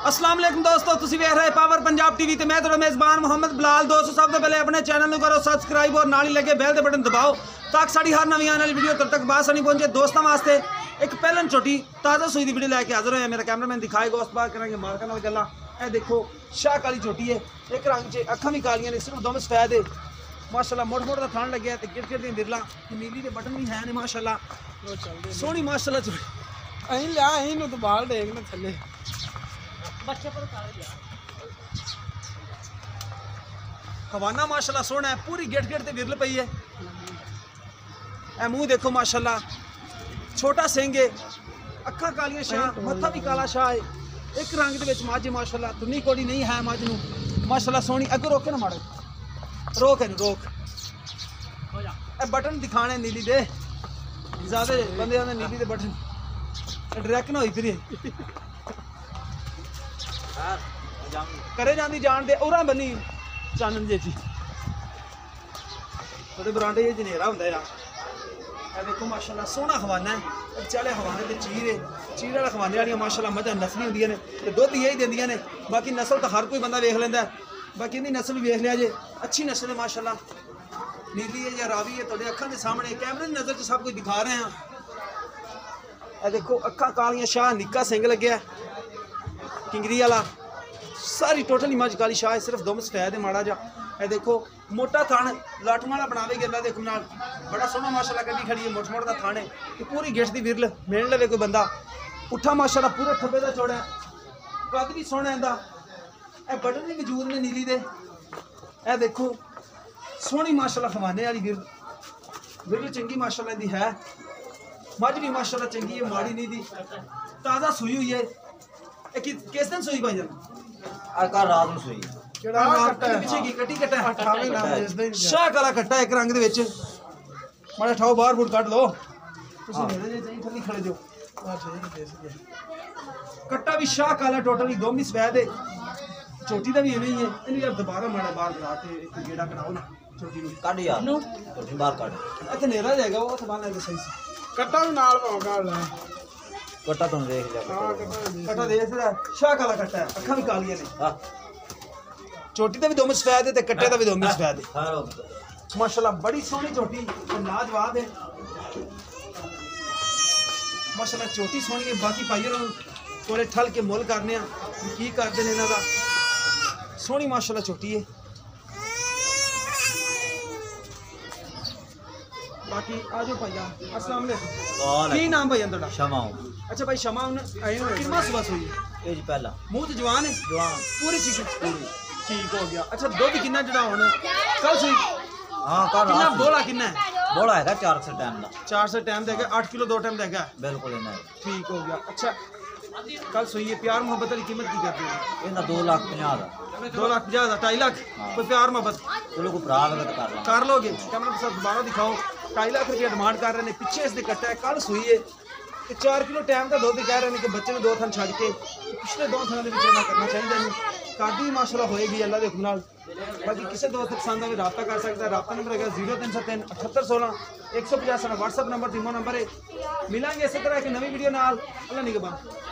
अस्सलाम वालेकुम दोस्तों, तुसीं वेख रहे पावर पंजाब टीवी ते मैं तुहाडा मेज़बान मोहम्मद बिलाल। दोस्तों सब तो पहले अपने चैनल को करो सब्सक्राइब और नाल ही लगे बैल दे बटन दबाओ ताकि साड़ी हर नवी आने वाली वीडियो तुहाडे तक बासानी पहुंचे। दोस्तों वास्ते एक पहलन छोटी ताज़ा सूई की वीडियो लैके हाजिर होया। मेरा कैमरामैन दिखाएगा, उस बात करेंगे मार्का नाल गल्लां। ए देखो शाह काली छोटी है, एक रंग च अखां भी कालियां ने, सिर्फ दोवें सफेद है माशाल्लाह। मोड़ मोड़ का थान लग्या ते गिट गिट दी बिरला नीली दे बटन भी है ने माशाल्लाह। सोहनी माशाल्लाह छोटी अहीं लिया अहीं नु तो बाल देख ना थल्ले बच्चे पर हवाना माशाल्लाह सोहना है, पूरी गेट गेट ते विरल पई है। ए मुंह देखो माशाल्लाह, छोटा सिंह है, अखा कालियां शाह, मत्था भी काला शाह है, एक रंग दे विच मझ माशाल्लाह। तुन्नी कोड़ी नहीं है मझ नू माशाल्लाह सोहनी। अगर रोके ना माड़े रोक है रोक। ए बटन दिखाने नीली दे ज्यादा बंदे ने नीली दे बटन डायरेक्ट ना होई फिर करे जाती जान दे उरा बनी चानन जी जी थोड़े बरांडे ये जनेरा होंदा यार। ए देखो माशाल्लाह सोहना खवाना है, चले खवाने ते चीर है, चीर वाला खवाने वाली माशाल्लाह मजा नस्ली होंदियां ने ते दुध यही देंदियां ने। बाकी नस्ल तो हर कोई बंदा वेख लेंदा है, बाकी इहदी नस्ल भी वेख लिया जे, अच्छी नस्ल है माशाल्लाह। नीली है या रावी है, तुहाडे अखां दे सामने कैमरे की नज़र च सब कुछ दिखा रहे हैं। ए देखो अखां कालियां शाह, निक्का सिंग लग्या किंगरी वाला, सारी टोटल मझ काली शाह है, सिर्फ दुम सफेद है माड़ा जा। ए देखो मोटा थान लाटू वाला बनावे गला देखो नाल, बड़ा सोहना माशाल्लाह कड्डी खड़ी है, मोट मोट का थान है, पूरी गिठ दी विरल मिल लवे कोई बंदा। पुट्ठा माशाल्लाह पूरे खब्बे का चौड़ा, कद भी सोहना इंदा। ए बटन भी वजूद ने नीली दे। ए देखो सोहनी माशाल्लाह खवाने वाली विरल चंगी माशाल्लाह इंदी है। मझ भी माशाल्लाह चंगी है, माड़ी नहीं दी, ताज़ा सूई हुई है। किस दिन सूई भाई जान? कल रात में सूई। पीछे की कटी कट्टा शाह काला कट्टा एक रंग दे विच माड़ा ठाओ बाहर बूट कट लो तुसीं मेरे जे चाहिए थल्ली खड़े जो कट्टा भी शाह काला टोटली दोमी सफेद है। चोटी दा भी इवें ही है। इन्हें यार दोबारा माड़ा बाहर करा के एक गेड़ा कराओ ना चोटी नु काट यार चोटी बाहर काट। इत्थे नेरा जाएगा वो थबान ले सही से कट्टा भी नाल पाओ काट ले कट्टा तुम देख जा। हां कट्टा देख रहा शाह काला कट्टा है, अखां भी कालियां ने, हां चोटी दा भी दोमी सफेद है ते कट्टे दा भी दोमी सफेद है। हां माशाल्लाह बड़ी सोहनी चोटी और लाजवाब है माशाल्लाह। चोटी सोहनी है, बाकी भाइयों थोड़े ठल के मुल करने की करते हैं इन्हों का। सोहनी माशाल्लाह चोटी है। बाकी आ जाओ भैया, अस्सलाम वालेकुम। की नाम भैया तुहाडा? शमा। अच्छा भाई शमा कितना सुबह सोई है? ये जी पहला मुंह तो जवान है, जवान पूरी ठीक पूरी ठीक हो गया। अच्छा दुध कितना जड़ा हुन कल सोई? हां कल कितना रात बोला कितना है? बोला है 400 टाइम दा 400 टाइम देगा, 8 किलो 2 टाइम देगा, बिल्कुल इना ठीक हो गया। अच्छा कल सोई है, प्यार मोहब्बत की कीमत की करते हैं? इना 2,50,000 दा 2,50,000 2.5 लाख कोई प्यार मोहब्बत चलो को भरा लगे तो कर लोगे। कैमरा के साथ दोबारा दिखाओ। 2.5 लाख रुपया डिमांड कर रहे हैं, पीछे इसने कट्टा है, कल सोई है 4 किलो टाइम का दुध कह रहे हैं कि बच्चे ने 2 थन छड़ के पिछले 2 थन करना चाहिए। कादी माशाल्लाह होएगी अल्लाह के हुक्म नाल। बाकी किसी दोस्त पसंद आए रब्ता कर सकता है। रब्ता नंबर है 0303 7816 150 व्हाट्सएप नंबर, जिमो नंबर है। मिलेंगे इसी तरह की नवी वीडियो नाल। अल्लाह निगहबान।